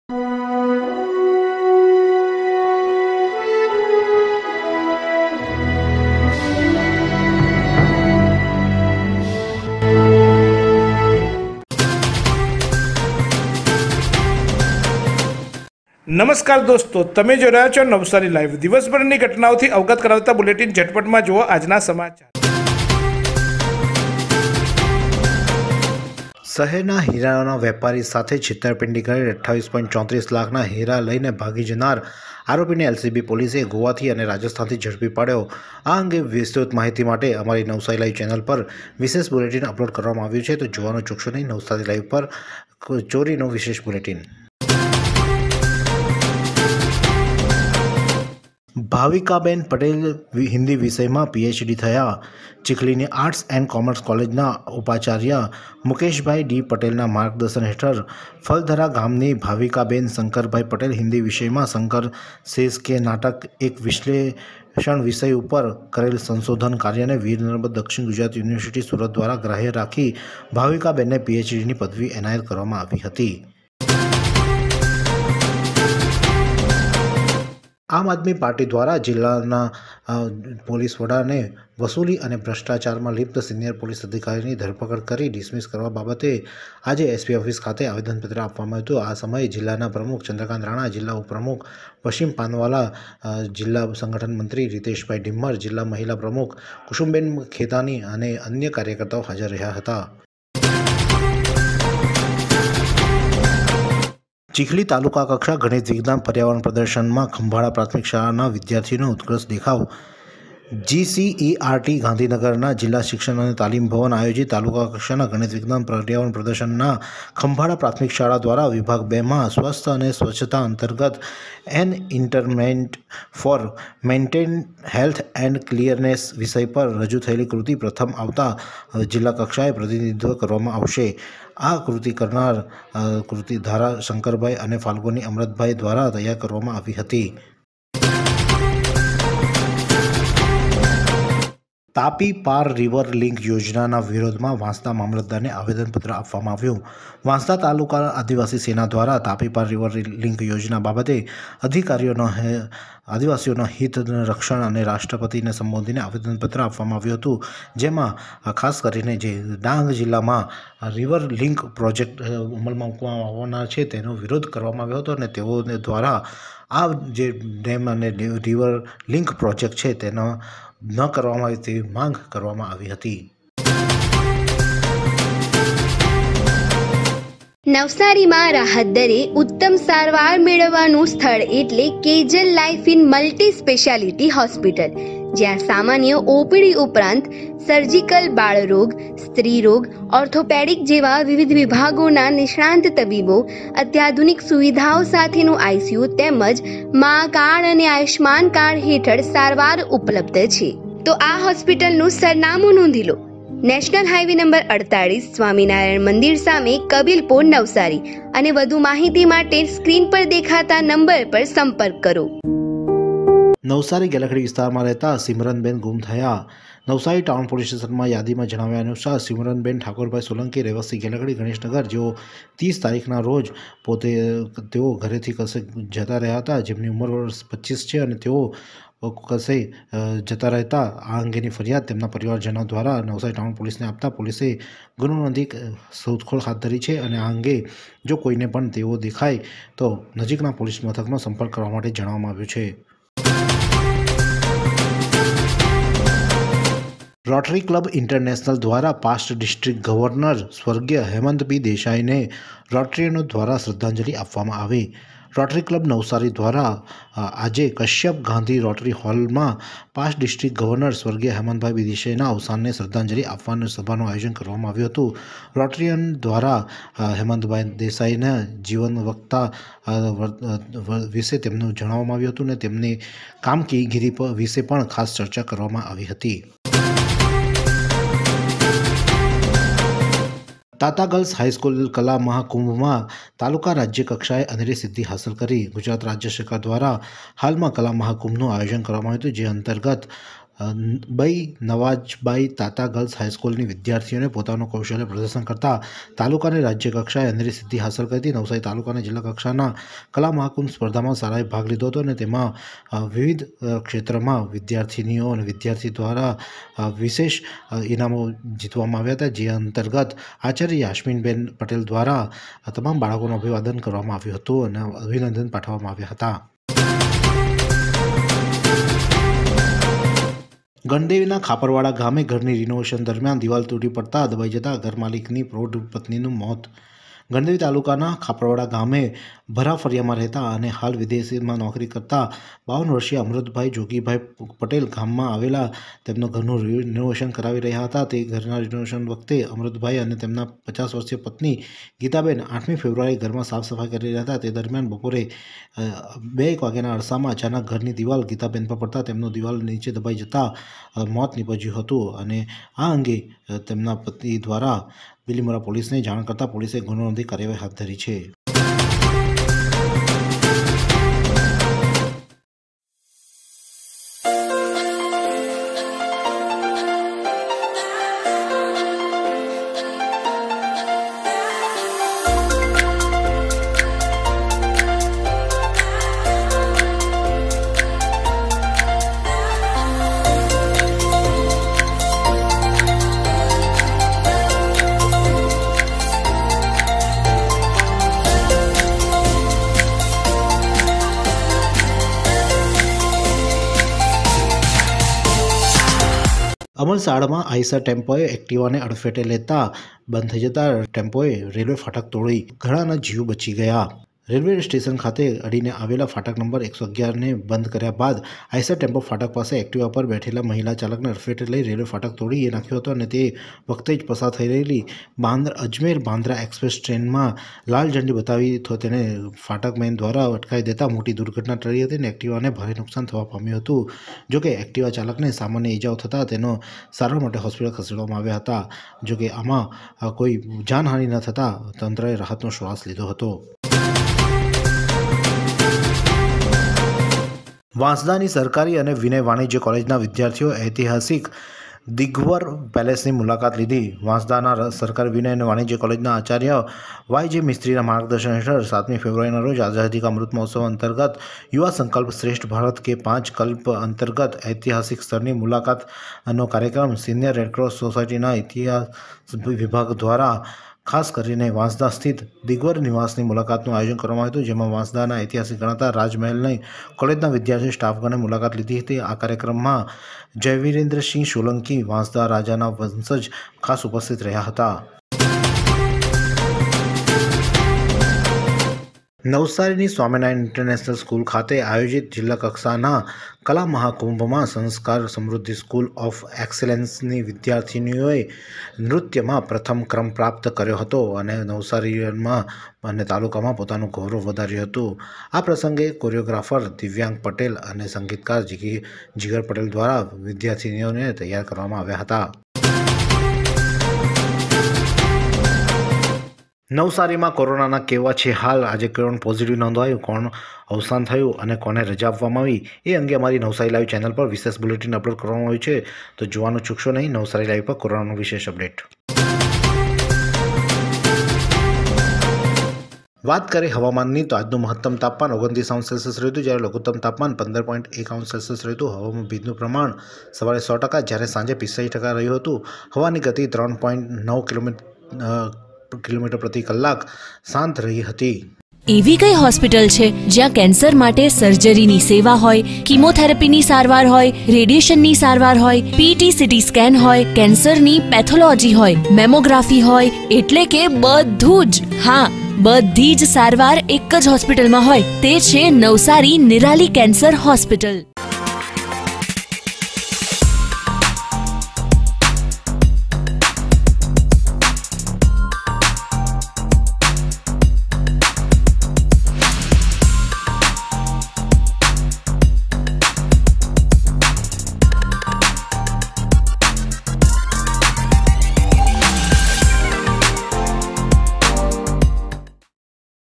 नमस्कार दोस्तों, તમે જોઈ રહ્યા છો નવસારી લાઈવ। દિવસભરની ઘટનાઓથી અવગત કરાવતા બુલેટિન ઝટપટમાં જુઓ આજના સમાચાર। શહેરના હીરાના વેપારી સાથે છેતરપિંડી કરી 28.34 લાખના હીરા લઈને ભાગી જનાર આરોપીને એલસીબી પોલીસે ગોવાથી અને રાજસ્થાનથી ઝડપી પાડ્યો। આ અંગે વિસ્તૃત માહિતી માટે અમારી નવસારી લાઈવ ચેનલ પર વિશેષ બુલેટિન અપલોડ કરવામાં આવ્યું છે, તો જોવાનું ચૂકશો નહીં। નવસારી લાઈવ પર ચોરીનો વિશેષ બુલેટિન। ભાવિકાબેન પટેલ હિન્દી વિષયમાં પીએચડી થયા। ચીખલીની આર્ટ્સ એન્ડ કોમર્સ કોલેજના ઉપાચાર્ય મુકેશભાઈ ડી પટેલના માર્ગદર્શન હેઠળ ફલધરા ગામની ભાવિકાબેન શંકરભાઈ પટેલ હિન્દી વિષયમાં શંકર શેષ કે નાટક એક વિશ્લેષણ વિષય ઉપર કરેલ સંશોધન કાર્યને વીર નર્મદ દક્ષિણ ગુજરાત યુનિવર્સિટી સુરત દ્વારા ગ્રાહ્ય રાખી ભાવિકાબેનને પીએચડીની પદવી એનાયત કરવામાં આવી હતી। આમ આદમી પાર્ટી દ્વારા જિલ્લાના પોલીસ વડાને વસૂલી અને ભ્રષ્ટાચારમાં લિપ્ત સિનિયર પોલીસ અધિકારીની ધરપકડ કરી ડિસમિસ કરવા બાબતે આજે એસપી ઓફિસ ખાતે આવેદનપત્ર આપવામાં આવ્યું। આ સમયે જિલ્લાના પ્રમુખ ચંદ્રકાંત રાણા, જિલ્લા ઉપપ્રમુખ પશ્ચિમ પાનવાલા, જિલ્લા સંગઠન મંત્રી રીતેશભાઈ ડિમ્મર, જિલ્લા મહિલા પ્રમુખ કુસુમબેન ખેતાની અને અન્ય કાર્યકર્તાઓ હાજર રહ્યા હતા। ચીખલી તાલુકા કક્ષા ગણિત વિજ્ઞાન પર્યાવરણ પ્રદર્શનમાં ખંભાળા પ્રાથમિક શાળાના વિદ્યાર્થીઓનો ઉત્કૃષ્ટ દેખાવ। જીસીઈઆરટી ગાંધીનગરના જિલ્લા શિક્ષણ અને તાલીમ ભવન આયોજિત તાલુકા કક્ષાના ગણિત વિજ્ઞાન પર્યાવરણ પ્રદર્શનના ખંભાળા પ્રાથમિક શાળા દ્વારા વિભાગ 2માં સ્વસ્થ અને સ્વચ્છતા અંતર્ગત an environment for maintain health and clearness વિષય પર રજૂ થયેલી કૃતિ પ્રથમ આવતા જિલ્લા કક્ષાએ પ્રતિનિધિત્વ કરવામાં આવશે। આ કૃતિ કરનાર કૃતિ ધારા શંકરભાઈ અને ફાલ્ગુની અમૃતભાઈ દ્વારા તૈયાર કરવામાં આવી હતી। તાપી પાર રિવર લિંક યોજનાના વિરોધમાં વાંસદા મામલતદારને આવેદનપત્ર આપવામાં આવ્યું। વાંસદા તાલુકા આદિવાસી સેના દ્વારા તાપી પાર રિવર લિંક યોજના બાબતે આદિવાસીઓના હિત રક્ષણ અને રાષ્ટ્રપતિને સંબોધીને આવેદનપત્ર આપવામાં આવ્યું હતું, જેમાં ખાસ કરીને જે ડાંગ જિલ્લામાં રિવર લિંક પ્રોજેક્ટ અમલમાં મૂકવામાં આવવાના છે તેનો વિરોધ કરવામાં આવ્યો હતો અને તેઓને દ્વારા આ જે ડેમ અને રિવર લિંક પ્રોજેક્ટ છે તેનો ન કરવામાં આવે તેવી માંગ કરવામાં આવી હતી। નવસારીમાં રાહત દરે ઉત્તમ સારવાર મેળવવાનું સ્થળ એટલે કેજલ life in multi speciality hospital, જ્યાં સામાન્ય ઓપીડી ઉપરાંત સર્જિકલ, બાળરોગ, સ્ત્રી રોગ, ઓર્થોપેડિક જેવા વિવિધ વિભાગોના નિષ્ણાંત તબીબો, અત્યાધુનિક સુવિધાઓ સાથેનું આઈસીયુ તેમજ મા કાર્ડ અને આયુષ્માન કાર્ડ હેઠળ સારવાર ઉપલબ્ધ છે। તો આ હોસ્પિટલનું સરનામું નોંધી લો। નેશનલ હાઈવે નંબર 48 સ્વામિનારાયણ મંદિર સામે કબીલપુર, નવસારી। અને વધુ માહિતી માટે સ્ક્રીન પર દેખાતા નંબર પર સંપર્ક કરો। નવસારી ગેલખડી વિસ્તારમાં રહેતા સિમરનબેન ગુમ થયા। નવસારી ટાઉન પોલીસ સ્ટેશનમાં યાદીમાં જણાવ્યા અનુસાર સિમરનબેન ઠાકોરભાઈ સોલંકી રહેવાસી ગેલખડી ગણેશનગર, જેઓ 30 તારીખના રોજ તેઓ ઘરેથી કશે જતા રહ્યા હતા, જેમની ઉંમર વર્ષ 25 છે અને તેઓ કશે જતા રહેતા આ અંગેની ફરિયાદ તેમના પરિવારજનો દ્વારા નવસારી ટાઉન પોલીસને આપતા પોલીસે ગુનો નોંધી શોધખોળ હાથ ધરી છે અને આ અંગે જો કોઈને પણ તેઓ દેખાય તો નજીકના પોલીસ મથકનો સંપર્ક કરવા માટે જણાવવામાં આવ્યું છે। રોટરી ક્લબ ઇન્ટરનેશનલ દ્વારા પાસ્ટ ડિસ્ટ્રિક્ટ ગવર્નર સ્વર્ગીય હેમંત બી દેસાઈને રોટરીયનો દ્વારા શ્રદ્ધાંજલિ આપવામાં આવી। રોટરી ક્લબ નવસારી દ્વારા આજે કશ્યપ ગાંધી રોટરી હોલમાં પાસ્ટ ડિસ્ટ્રિક્ટ ગવર્નર સ્વર્ગીય હેમંતભાઈ બી દેસાઈના અવસાનને શ્રદ્ધાંજલિ આપવાનું સભાનું આયોજન કરવામાં આવ્યું હતું। રોટરીયન દ્વારા હેમંતભાઈ દેસાઈના જીવન વક્તા વિશે તેમનું જણાવવામાં આવ્યું હતું અને તેમની કામગીરી વિશે પણ ખાસ ચર્ચા કરવામાં આવી હતી। તાતા ગર્લ્સ હાઈસ્કૂલ કલા મહાકુંભમાં તાલુકા રાજ્ય કક્ષાએ અનેરી સિદ્ધિ હાંસલ કરી। ગુજરાત રાજ્ય સરકાર દ્વારા હાલમાં કલા મહાકુંભનું આયોજન કરવામાં આવ્યું હતું, જે અંતર્ગત બઈ નવાજબાઈ તાતા ગર્લ્સ હાઈસ્કૂલની વિદ્યાર્થીઓને પોતાનું કૌશલ્ય પ્રદર્શન કરતા તાલુકા અને રાજ્ય કક્ષાએ અંદરી સિદ્ધિ હાંસલ કરી હતી. નવસારી તાલુકા અને જિલ્લા કક્ષાના કલા મહાકુંભ સ્પર્ધામાં શાળાએ ભાગ લીધો હતો અને તેમાં વિવિધ ક્ષેત્રમાં વિદ્યાર્થીનીઓ અને વિદ્યાર્થી દ્વારા વિશેષ ઇનામો જીતવામાં આવ્યા હતા. જે અંતર્ગત આચાર્ય યાસ્મીનબેન પટેલ દ્વારા તમામ બાળકોનું અભિવાદન કરવામાં આવ્યું હતું અને અભિનંદન પાઠવવામાં આવ્યા હતા. ગણદેવીના ખાપરવાડા ગામે ઘરની રિનોવેશન દરમિયાન દિવાલ તૂટી પડતા દબાઈ જતા ઘરમાલિકની પ્રૌઢ પત્નીનું મોત. ગણદેવી તાલુકાના ખાપરવાડા ગામે ભરા ફળિયામાં રહેતા અને હાલ વિદેશમાં નોકરી કરતા 52 વર્ષીય અમૃતભાઈ જોગીભાઈ પટેલ ગામમાં આવેલા તેમનું ઘરનું રિનોવેશન કરાવી રહ્યા હતા. તે ઘરના રિનોવેશન વખતે અમૃતભાઈ અને તેમના 50 વર્ષીય પત્ની ગીતાબેન 8મી ફેબ્રુઆરીએ ઘરમાં સાફ સફાઈ કરી રહ્યા હતા. તે દરમિયાન બપોરે 2 વાગ્યાના અરસામાં અચાનક ઘરની દિવાલ ગીતાબેન પર પડતા તેમનું દિવાલ નીચે દબાઈ જતા મોત નીપજ્યું હતું અને આ અંગે તેમના પતિ દ્વારા બિલીમોરા પોલીસને જાણ કરતા પોલીસે ગુનો નોંધી કાર્યવાહી હાથ ધરી છે. અમલસાડમાં આઈસર ટેમ્પોએ એક્ટિવાને અડફેટે લેતા બંધ થઈ જતા ટેમ્પોએ રેલવે ફાટક તોડી ઘણાના જીવ બચી ગયા. રેલવે સ્ટેશન ખાતે અડીને આવેલા ફાટક નંબર 111ને બંધ કર્યા બાદ આઈસર ટેમ્પો ફાટક પાસે એક્ટિવા પર બેઠેલા મહિલા ચાલકને અડફેટે લઈ રેલવે ફાટક તોડી નાખ્યો હતો અને તે વખતે જ પસાર થઈ રહેલી અજમેર બાંદ્રા એક્સપ્રેસ ટ્રેનમાં લાલ ઝંડી બતાવી તો તેને ફાટક મેન દ્વારા અટકાવી દેતા મોટી દુર્ઘટના ટળી હતી અને એક્ટિવાને ભારે નુકસાન થવા પામ્યું હતું. જોકે એક્ટિવા ચાલકને સામાન્ય ઈજાઓ થતાં તેનો સારવાર માટે હોસ્પિટલ ખસેડવામાં આવ્યા હતા. જોકે આમાં કોઈ જાનહાનિ ન થતાં તંત્રએ રાહતનો શ્વાસ લીધો હતો. વાંસદાની સરકારી અને વિનય વાણિજ્ય કોલેજના વિદ્યાર્થીઓ ઐતિહાસિક દિગવર પેલેસની મુલાકાત લીધી. વાંસદાના સરકારી વિનય અને વાણિજ્ય કોલેજના આચાર્ય વાય.જે. મિસ્ત્રીના માર્ગદર્શન હેઠળ 7મી ફેબ્રુઆરીના રોજ આઝાદી કા અમૃત મહોત્સવ અંતર્ગત યુવા સંકલ્પ શ્રેષ્ઠ ભારત કે 5 કલ્પ અંતર્ગત ઐતિહાસિક સ્થળની મુલાકાતનો કાર્યક્રમ સિનિયર રેડક્રોસ સોસાયટીના ઇતિહાસ વિભાગ દ્વારા ખાસ કરીને વાંસદા સ્થિત દિગવર નિવાસની મુલાકાતનું આયોજન કરવામાં આવ્યું હતું. જેમાં વાંસદાના ઐતિહાસિક ગણાતા રાજમહેલની કોલેજના વિદ્યાર્થી સ્ટાફગણે મુલાકાત લીધી હતી. આ કાર્યક્રમમાં જયવીરેન્દ્રસિંહ સોલંકી વાંસદા રાજાના વંશજ ખાસ ઉપસ્થિત રહ્યા હતા. નવસારીની સ્વામિનારાયણ ઇન્ટરનેશનલ સ્કૂલ ખાતે આયોજિત જિલ્લા કક્ષાના કલા મહાકુંભમાં સંસ્કાર સમૃદ્ધિ સ્કૂલ ઓફ એક્સેલન્સની વિદ્યાર્થીનીઓએ નૃત્યમાં પ્રથમ ક્રમ પ્રાપ્ત કર્યો હતો અને નવસારીમાં અને તાલુકામાં પોતાનું ગૌરવ વધાર્યું હતું. આ પ્રસંગે કોરિયોગ્રાફર દિવ્યાંગ પટેલ અને સંગીતકાર જીગર પટેલ દ્વારા વિદ્યાર્થીનીઓને તૈયાર કરવામાં આવ્યા હતા. નવસારીમાં કોરોનાના કેવા છે હાલ? આજે કોણ પોઝિટિવ નોંધાયું, કોણ અવસાન થયું અને કોને રજા આપવામાં આવી એ અંગે અમારી નવસારી લાઈવ ચેનલ પર વિશેષ બુલેટિન અપલોડ કરવામાં આવ્યું છે, તો જોવાનું ચૂકશો નહીં. નવસારી લાઈવ પર કોરોનાનું વિશેષ અપડેટ. વાત કરીએ હવામાનની તો આજનું મહત્તમ તાપમાન 29°C રહ્યું હતું, જ્યારે લઘુત્તમ તાપમાન 15.1°C રહ્યું હતું. હવામાં ભેજનું પ્રમાણ સવારે 100%, જ્યારે સાંજે 45% રહ્યું હતું. હવાની ગતિ 3.9 કિલોમીટર પ્રતિ કલાક શાંત રહી હતી. એવી કઈ હોસ્પિટલ છે જ્યાં કેન્સર માટે સર્જરીની સેવા હોય, કીમોથેરાપીની સારવાર હોય, રેડિયેશનની સારવાર હોય, પીટી સીટી સ્કેન હોય, કેન્સરની પેથોલોજી હોય, મેમોગ્રાફી હોય, એટલે કે બધું જ. હા, બધી જ સારવાર એક જ હોસ્પિટલમાં હોય. તે છે નવસારી નિરાલી કેન્સર હોસ્પિટલ.